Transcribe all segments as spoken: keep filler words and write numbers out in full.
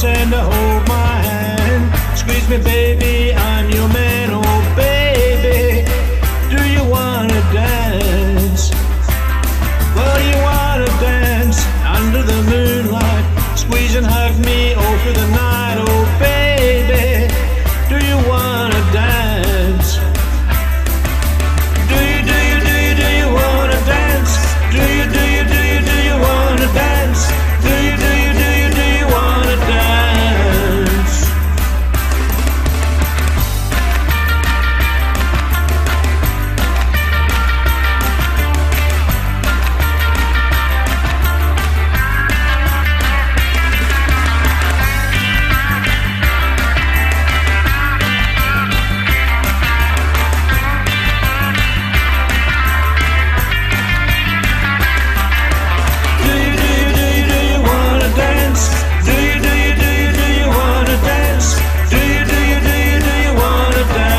pretend to hold my hand. Squeeze me, baby, I'm your man. Oh, baby, do you wanna dance? Well, do you wanna dance under the moonlight? Squeeze and hug me all through the night. Oh, baby, do you wanna dance? Do you, do you, do you, do you wanna dance? Do you, do you, do you, do you wanna dance? Do you, do you, do you, do you wanna dance?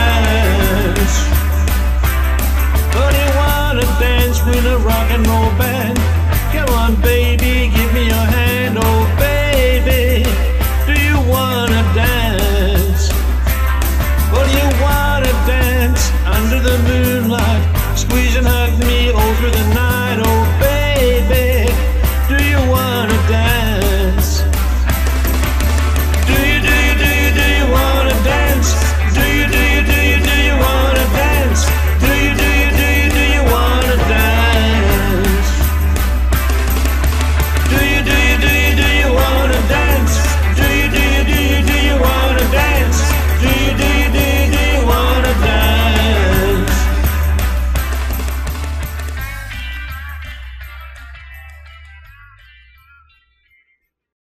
With a rock and roll band.